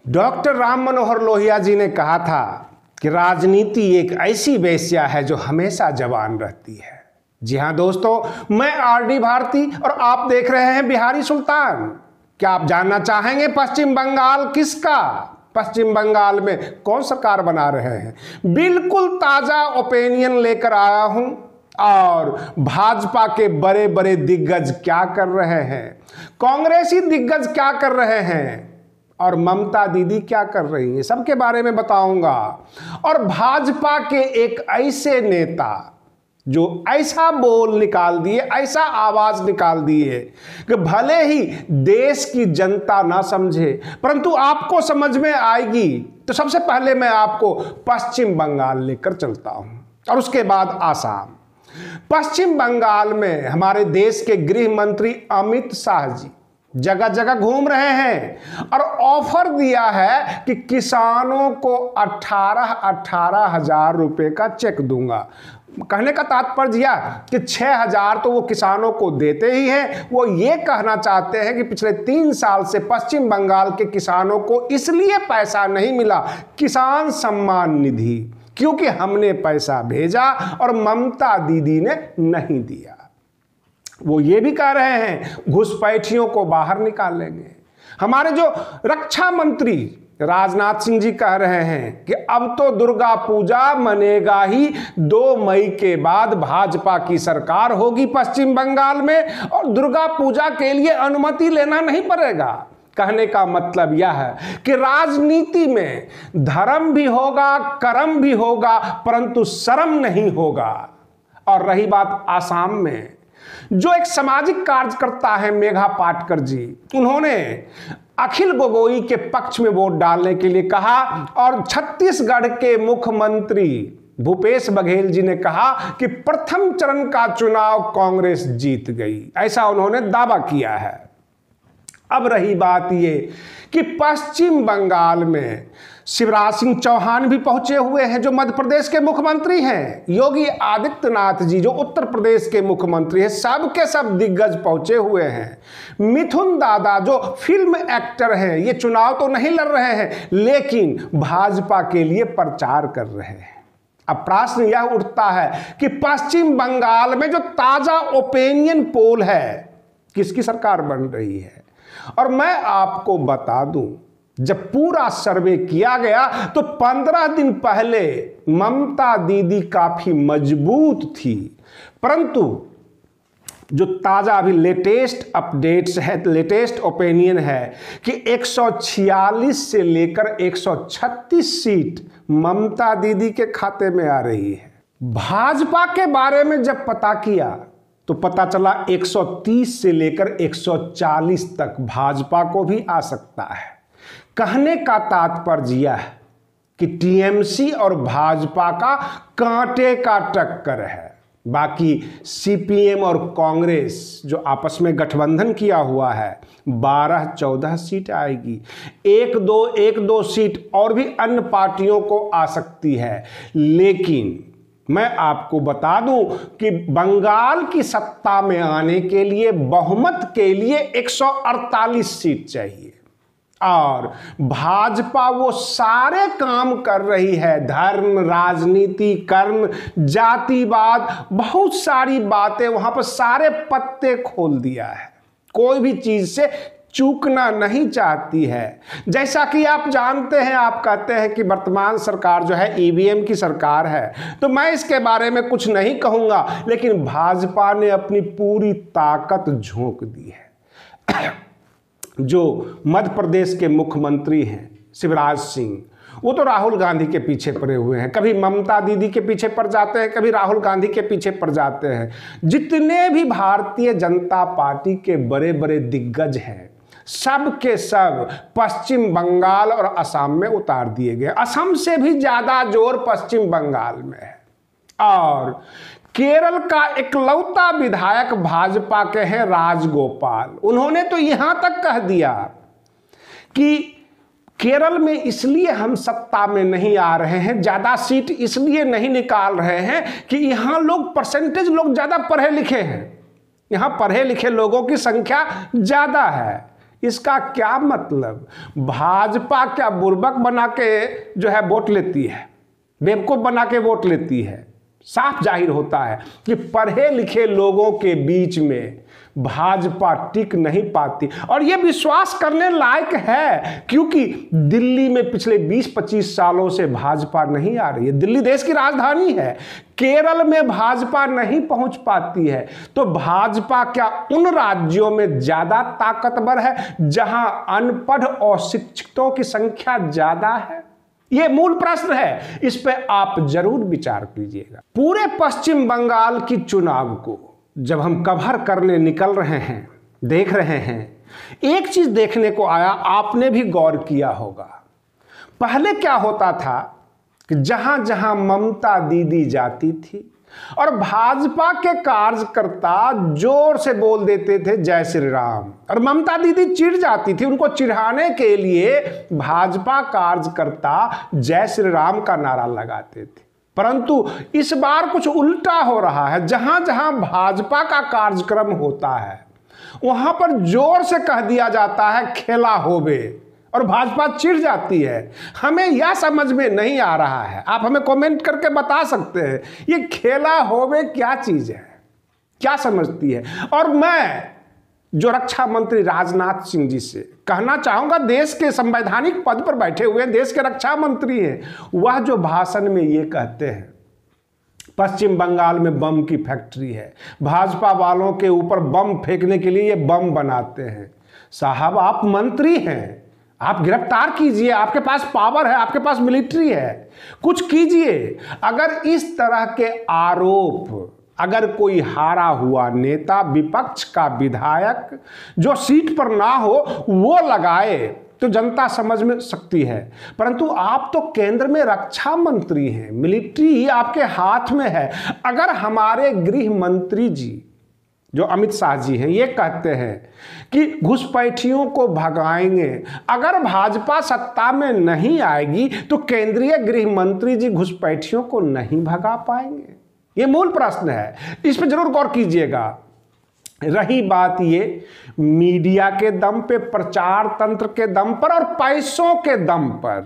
Doctor Ram Manohar Lohia ji ने कहा था कि राजनीति एक ऐसी वेश्या है जो हमेशा जवान रहती है। जी हाँ दोस्तों, मैं आरडी भारती और आप देख रहे हैं बिहारी सुल्तान। क्या आप जानना चाहेंगे पश्चिम बंगाल किसका? पश्चिम बंगाल में कौन सरकार बना रहे हैं? बिल्कुल ताजा ओपिनियन लेकर आया हूं। और भाजपा के बड़े बड़े दिग्गज क्या कर रहे हैं, कांग्रेसी दिग्गज क्या कर रहे हैं और ममता दीदी क्या कर रही है, सबके बारे में बताऊंगा। और भाजपा के एक ऐसे नेता जो ऐसा बोल निकाल दिए, ऐसा आवाज निकाल दिए कि भले ही देश की जनता ना समझे परंतु आपको समझ में आएगी। तो सबसे पहले मैं आपको पश्चिम बंगाल लेकर चलता हूं और उसके बाद आसाम। पश्चिम बंगाल में हमारे देश के गृह मंत्री अमित शाह जी जगह जगह घूम रहे हैं और ऑफर दिया है कि किसानों को 18 हजार रुपए का चेक दूंगा। कहने का तात्पर्य यह कि 6,000 तो वो किसानों को देते ही हैं। वो ये कहना चाहते हैं कि पिछले 3 साल से पश्चिम बंगाल के किसानों को इसलिए पैसा नहीं मिला, किसान सम्मान निधि, क्योंकि हमने पैसा भेजा और ममता दीदी ने नहीं दिया। वो ये भी कह रहे हैं घुसपैठियों को बाहर निकालेंगे। हमारे जो रक्षा मंत्री राजनाथ सिंह जी कह रहे हैं कि अब तो दुर्गा पूजा मनेगा ही, 2 मई के बाद भाजपा की सरकार होगी पश्चिम बंगाल में और दुर्गा पूजा के लिए अनुमति लेना नहीं पड़ेगा। कहने का मतलब यह है कि राजनीति में धर्म भी होगा, कर्म भी होगा, परंतु शर्म नहीं होगा। और रही बात आसाम में, जो एक सामाजिक कार्यकर्ता है मेघा पाटकर जी, उन्होंने अखिल गोगोई के पक्ष में वोट डालने के लिए कहा और छत्तीसगढ़ के मुख्यमंत्री भूपेश बघेल जी ने कहा कि प्रथम चरण का चुनाव कांग्रेस जीत गई, ऐसा उन्होंने दावा किया है। अब रही बात ये कि पश्चिम बंगाल में शिवराज सिंह चौहान भी पहुंचे हुए हैं जो मध्य प्रदेश के मुख्यमंत्री हैं, योगी आदित्यनाथ जी जो उत्तर प्रदेश के मुख्यमंत्री हैं, सब के सब दिग्गज पहुंचे हुए हैं। मिथुन दादा जो फिल्म एक्टर हैं, ये चुनाव तो नहीं लड़ रहे हैं लेकिन भाजपा के लिए प्रचार कर रहे हैं। अब प्रश्न यह उठता है कि पश्चिम बंगाल में जो ताजा ओपिनियन पोल है, किसकी सरकार बन रही है? और मैं आपको बता दूं, जब पूरा सर्वे किया गया तो 15 दिन पहले ममता दीदी काफी मजबूत थी, परंतु जो ताजा अभी लेटेस्ट अपडेट्स है, लेटेस्ट ओपिनियन है कि 146 से लेकर 136 सीट ममता दीदी के खाते में आ रही है। भाजपा के बारे में जब पता किया तो पता चला 130 से लेकर 140 तक भाजपा को भी आ सकता है। कहने का तात्पर्य यह है कि टीएमसी और भाजपा का कांटे का टक्कर है। बाकी सीपीएम और कांग्रेस जो आपस में गठबंधन किया हुआ है, 12-14 सीट आएगी। एक दो सीट और भी अन्य पार्टियों को आ सकती है। लेकिन मैं आपको बता दूं कि बंगाल की सत्ता में आने के लिए बहुमत के लिए 148 सीट चाहिए और भाजपा वो सारे काम कर रही है, धर्म, राजनीति, कर्म, जातिवाद, बहुत सारी बातें वहां पर सारे पत्ते खोल दिया है। कोई भी चीज से चूकना नहीं चाहती है। जैसा कि आप जानते हैं, आप कहते हैं कि वर्तमान सरकार जो है ईवीएम की सरकार है, तो मैं इसके बारे में कुछ नहीं कहूंगा, लेकिन भाजपा ने अपनी पूरी ताकत झोंक दी है। जो मध्य प्रदेश के मुख्यमंत्री हैं शिवराज सिंह, वो तो राहुल गांधी के पीछे पड़े हुए हैं, कभी ममता दीदी के पीछे पड़ जाते हैं, कभी राहुल गांधी के पीछे पड़ जाते हैं। जितने भी भारतीय जनता पार्टी के बड़े बड़े दिग्गज हैं, सब के सब पश्चिम बंगाल और असम में उतार दिए गए। असम से भी ज्यादा जोर पश्चिम बंगाल में है। और केरल का इकलौता विधायक भाजपा के हैं राजगोपाल, उन्होंने तो यहां तक कह दिया कि केरल में इसलिए हम सत्ता में नहीं आ रहे हैं, ज्यादा सीट इसलिए नहीं निकाल रहे हैं कि यहां लोग परसेंटेज लोग ज्यादा पढ़े लिखे हैं, यहां पढ़े लिखे लोगों की संख्या ज्यादा है, इसका क्या मतलब? भाजपा क्या बुर्बक बना के जो है वोट लेती है, बेवकूफ बना के वोट लेती है? साफ जाहिर होता है कि पढ़े लिखे लोगों के बीच में भाजपा टिक नहीं पाती। और यह विश्वास करने लायक है क्योंकि दिल्ली में पिछले 20-25 सालों से भाजपा नहीं आ रही है। दिल्ली देश की राजधानी है, केरल में भाजपा नहीं पहुंच पाती है। तो भाजपा क्या उन राज्यों में ज्यादा ताकतवर है जहां अनपढ़ और शिक्षितों की संख्या ज्यादा है? यह मूल प्रश्न है, इस पे आप जरूर विचार कीजिएगा। पूरे पश्चिम बंगाल की चुनाव को जब हम कवर करने निकल रहे हैं, देख रहे हैं, एक चीज देखने को आया, आपने भी गौर किया होगा। पहले क्या होता था कि जहां जहां ममता दीदी जाती थी और भाजपा के कार्यकर्ता जोर से बोल देते थे जय श्री राम, और ममता दीदी चिढ़ जाती थी, उनको चिढ़ाने के लिए भाजपा कार्यकर्ता जय श्री राम का नारा लगाते थे। परंतु इस बार कुछ उल्टा हो रहा है। जहां जहां भाजपा का कार्यक्रम होता है वहां पर जोर से कह दिया जाता है खेला होबे, और भाजपा चिढ़ जाती है। हमें यह समझ में नहीं आ रहा है, आप हमें कमेंट करके बता सकते हैं ये खेला होबे क्या चीज है, क्या समझती है? और मैं जो रक्षा मंत्री राजनाथ सिंह जी से कहना चाहूंगा, देश के संवैधानिक पद पर बैठे हुए देश के रक्षा मंत्री हैं, वह जो भाषण में ये कहते हैं पश्चिम बंगाल में बम की फैक्ट्री है, भाजपा वालों के ऊपर बम फेंकने के लिए ये बम बनाते हैं। साहब आप मंत्री हैं, आप गिरफ्तार कीजिए, आपके पास पावर है, आपके पास मिलिट्री है, कुछ कीजिए। अगर इस तरह के आरोप अगर कोई हारा हुआ नेता, विपक्ष का विधायक जो सीट पर ना हो वो लगाए तो जनता समझ में सकती है। परंतु आप तो केंद्र में रक्षा मंत्री हैं, मिलिट्री आपके हाथ में है। अगर हमारे गृह मंत्री जी जो अमित शाह जी हैं ये कहते हैं कि घुसपैठियों को भगाएंगे, अगर भाजपा सत्ता में नहीं आएगी तो केंद्रीय गृह मंत्री जी घुसपैठियों को नहीं भगा पाएंगे? ये मूल प्रश्न है, इस पर जरूर गौर कीजिएगा। रही बात ये मीडिया के दम पे, प्रचार तंत्र के दम पर और पैसों के दम पर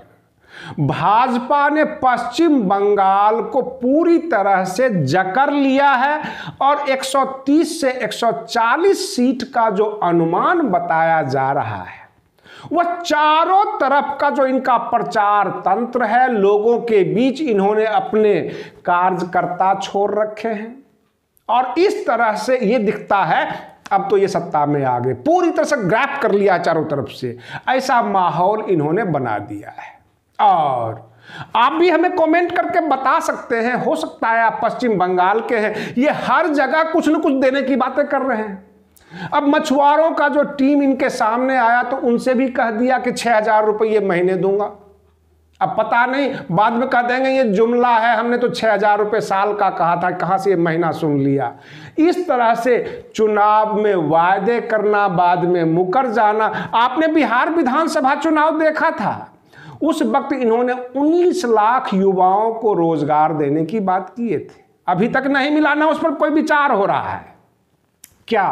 भाजपा ने पश्चिम बंगाल को पूरी तरह से जकड़ लिया है और 130 से 140 सीट का जो अनुमान बताया जा रहा है वह चारों तरफ का जो इनका प्रचार तंत्र है, लोगों के बीच इन्होंने अपने कार्यकर्ता छोड़ रखे हैं और इस तरह से ये दिखता है अब तो ये सत्ता में आ गए, पूरी तरह से ग्रैब कर लिया चारों तरफ से, ऐसा माहौल इन्होंने बना दिया है। और आप भी हमें कमेंट करके बता सकते हैं, हो सकता है आप पश्चिम बंगाल के हैं, ये हर जगह कुछ न कुछ देने की बातें कर रहे हैं। अब मछुआरों का जो टीम इनके सामने आया तो उनसे भी कह दिया कि 6,000 रुपये महीने दूंगा। अब पता नहीं बाद में कह देंगे ये जुमला है, हमने तो 6,000 रुपये साल का कहा था, कहां से ये महीना सुन लिया। इस तरह से चुनाव में वायदे करना, बाद में मुकर जाना। आपने बिहार विधानसभा चुनाव देखा था, उस वक्त इन्होंने 19 लाख युवाओं को रोजगार देने की बात किए थे, अभी तक नहीं मिला, ना उस पर कोई विचार हो रहा है। क्या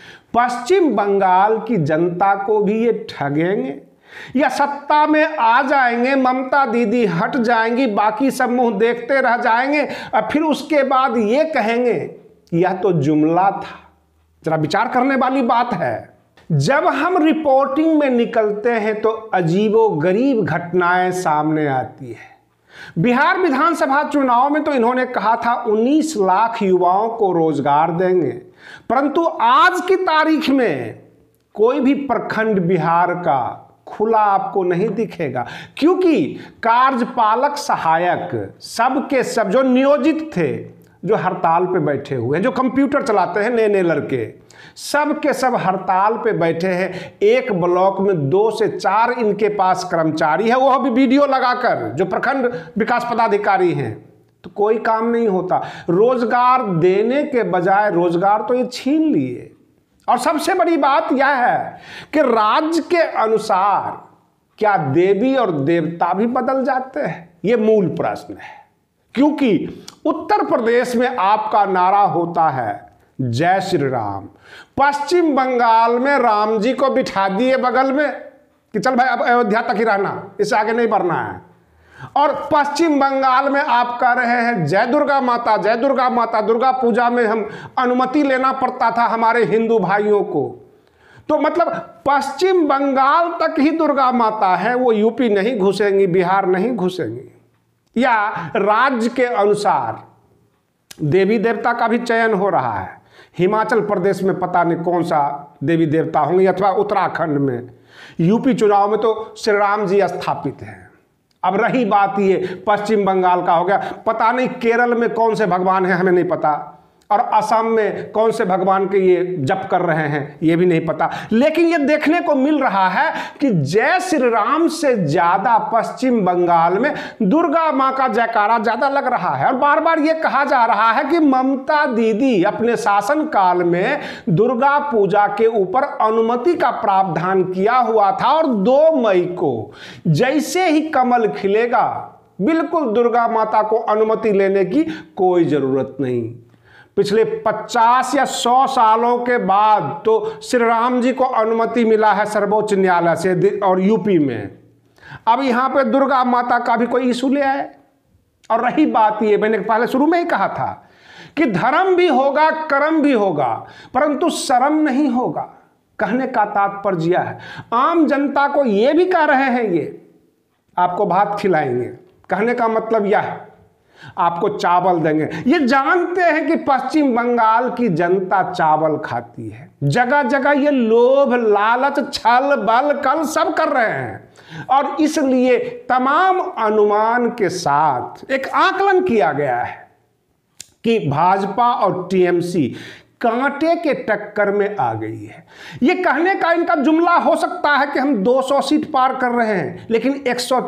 पश्चिम बंगाल की जनता को भी ये ठगेंगे या सत्ता में आ जाएंगे, ममता दीदी हट जाएंगी, बाकी सब मुंह देखते रह जाएंगे और फिर उसके बाद ये कहेंगे यह तो जुमला था? जरा विचार करने वाली बात है। जब हम रिपोर्टिंग में निकलते हैं तो अजीबोगरीब घटनाएं सामने आती है। बिहार विधानसभा चुनाव में तो इन्होंने कहा था 19 लाख युवाओं को रोजगार देंगे, परंतु आज की तारीख में कोई भी प्रखंड बिहार का खुला आपको नहीं दिखेगा, क्योंकि कार्यपालक सहायक सब के सब जो नियोजित थे, जो हड़ताल पे बैठे हुए हैं, जो कंप्यूटर चलाते हैं नए नए लड़के, सब के सब हड़ताल पे बैठे हैं। एक ब्लॉक में 2 से 4 इनके पास कर्मचारी है, वह भी वीडियो लगाकर, जो प्रखंड विकास पदाधिकारी हैं। तो कोई काम नहीं होता, रोजगार देने के बजाय रोजगार तो ये छीन लिए। और सबसे बड़ी बात यह है कि राज्य के अनुसार क्या देवी और देवता भी बदल जाते हैं? ये मूल प्रश्न है, क्योंकि उत्तर प्रदेश में आपका नारा होता है जय श्री राम। पश्चिम बंगाल में राम जी को बिठा दिए बगल में कि चल भाई अब अयोध्या तक ही रहना, इससे आगे नहीं बढ़ना है। और पश्चिम बंगाल में आप कह रहे हैं जय दुर्गा माता, जय दुर्गा माता। दुर्गा पूजा में हम अनुमति लेना पड़ता था हमारे हिंदू भाइयों को। तो मतलब पश्चिम बंगाल तक ही दुर्गा माता है, वो यूपी नहीं घुसेंगी, बिहार नहीं घुसेंगी। या राज्य के अनुसार देवी देवता का भी चयन हो रहा है। हिमाचल प्रदेश में पता नहीं कौन सा देवी देवता होंगे, अथवा उत्तराखंड में। यूपी चुनाव में तो श्री राम जी स्थापित हैं। अब रही बात ये पश्चिम बंगाल का हो गया, पता नहीं केरल में कौन से भगवान हैं, हमें नहीं पता। और असम में कौन से भगवान के ये जप कर रहे हैं, ये भी नहीं पता। लेकिन ये देखने को मिल रहा है कि जय श्री राम से ज्यादा पश्चिम बंगाल में दुर्गा मां का जयकारा ज्यादा लग रहा है। और बार बार ये कहा जा रहा है कि ममता दीदी अपने शासन काल में दुर्गा पूजा के ऊपर अनुमति का प्रावधान किया हुआ था, और 2 मई को जैसे ही कमल खिलेगा बिल्कुल दुर्गा माता को अनुमति लेने की कोई जरूरत नहीं। पिछले 50 या 100 सालों के बाद तो श्री राम जी को अनुमति मिला है सर्वोच्च न्यायालय से और यूपी में। अब यहां पे दुर्गा माता का भी कोई इशू ले आए। और रही बात ये, मैंने पहले शुरू में ही कहा था कि धर्म भी होगा, कर्म भी होगा, परंतु शर्म नहीं होगा। कहने का तात्पर्य है, आम जनता को ये भी कह रहे हैं ये आपको भात खिलाएंगे, कहने का मतलब यह है आपको चावल देंगे। ये जानते हैं कि पश्चिम बंगाल की जनता चावल खाती है। जगह जगह ये लोभ, लालच, छल, बल, कल सब कर रहे हैं। और इसलिए तमाम अनुमान के साथ एक आकलन किया गया है कि भाजपा और टीएमसी कांटे के टक्कर में आ गई है। ये कहने का इनका जुमला हो सकता है कि हम 200 सीट पार कर रहे हैं, लेकिन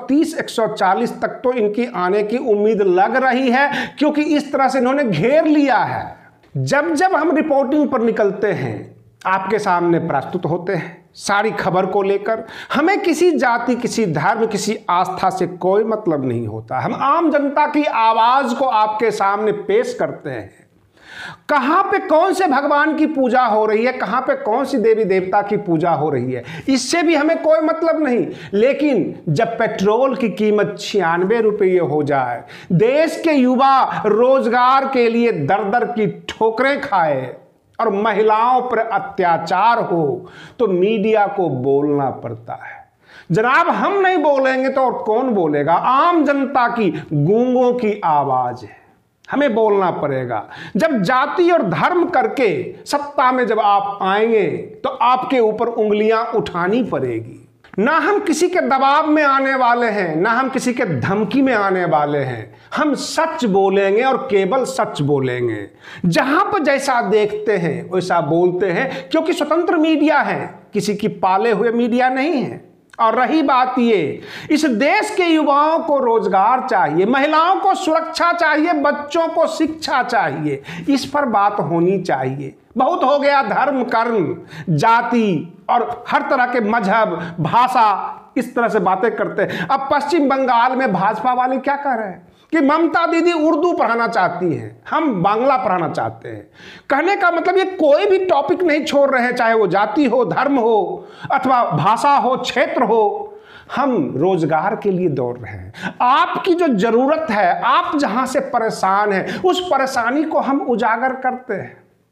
130-140 तक तो इनकी आने की उम्मीद लग रही है, क्योंकि इस तरह से इन्होंने घेर लिया है। जब जब हम रिपोर्टिंग पर निकलते हैं, आपके सामने प्रस्तुत होते हैं सारी खबर को लेकर, हमें किसी जाति, किसी धर्म, किसी आस्था से कोई मतलब नहीं होता। हम आम जनता की आवाज को आपके सामने पेश करते हैं। कहां पे कौन से भगवान की पूजा हो रही है, कहां पे कौन सी देवी देवता की पूजा हो रही है, इससे भी हमें कोई मतलब नहीं। लेकिन जब पेट्रोल की कीमत 96 रुपये हो जाए, देश के युवा रोजगार के लिए दर दर की ठोकरें खाए और महिलाओं पर अत्याचार हो, तो मीडिया को बोलना पड़ता है। जनाब, हम नहीं बोलेंगे तो और कौन बोलेगा? आम जनता की गूंगों की आवाज है, हमें बोलना पड़ेगा। जब जाति और धर्म करके सत्ता में जब आप आएंगे तो आपके ऊपर उंगलियां उठानी पड़ेगी। ना हम किसी के दबाव में आने वाले हैं, ना हम किसी के धमकी में आने वाले हैं। हम सच बोलेंगे और केवल सच बोलेंगे। जहां पर जैसा देखते हैं वैसा बोलते हैं, क्योंकि स्वतंत्र मीडिया है, किसी की पाले हुए मीडिया नहीं है। और रही बात ये, इस देश के युवाओं को रोजगार चाहिए, महिलाओं को सुरक्षा चाहिए, बच्चों को शिक्षा चाहिए, इस पर बात होनी चाहिए। बहुत हो गया धर्म, कर्म, जाति और हर तरह के मजहब, भाषा, इस तरह से बातें करते हैं। अब पश्चिम बंगाल में भाजपा वाले क्या कह रहे हैं कि ममता दीदी उर्दू पढ़ाना चाहती हैं, हम बांग्ला पढ़ाना चाहते हैं। कहने का मतलब ये कोई भी टॉपिक नहीं छोड़ रहे हैं, चाहे वो जाति हो, धर्म हो, अथवा भाषा हो, क्षेत्र हो। हम रोजगार के लिए दौड़ रहे हैं। आपकी जो जरूरत है, आप जहां से परेशान हैं, उस परेशानी को हम उजागर करते हैं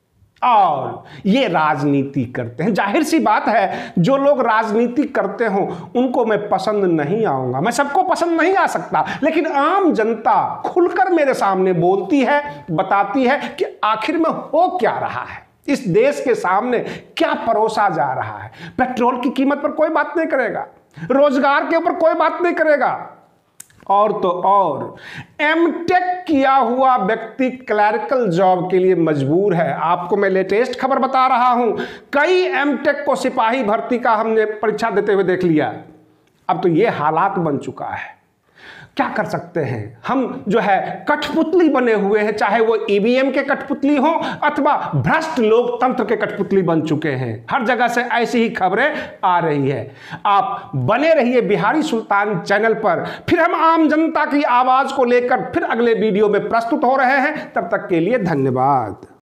और ये राजनीति करते हैं। जाहिर सी बात है, जो लोग राजनीति करते हो उनको मैं पसंद नहीं आऊंगा, मैं सबको पसंद नहीं आ सकता, लेकिन आम जनता खुलकर मेरे सामने बोलती है, बताती है कि आखिर में हो क्या रहा है, इस देश के सामने क्या परोसा जा रहा है। पेट्रोल की कीमत पर कोई बात नहीं करेगा, रोजगार के ऊपर कोई बात नहीं करेगा। और तो और एमटेक किया हुआ व्यक्ति क्लरिकल जॉब के लिए मजबूर है। आपको मैं लेटेस्ट खबर बता रहा हूं, कई एमटेक को सिपाही भर्ती का हमने परीक्षा देते हुए देख लिया। अब तो ये हालात बन चुका है, क्या कर सकते हैं हम? जो है कठपुतली बने हुए हैं, चाहे वो ईवीएम के कठपुतली हो अथवा भ्रष्ट लोकतंत्र के कठपुतली बन चुके हैं। हर जगह से ऐसी ही खबरें आ रही है। आप बने रहिए बिहारी सुल्तान चैनल पर, फिर हम आम जनता की आवाज को लेकर फिर अगले वीडियो में प्रस्तुत हो रहे हैं। तब तक के लिए धन्यवाद।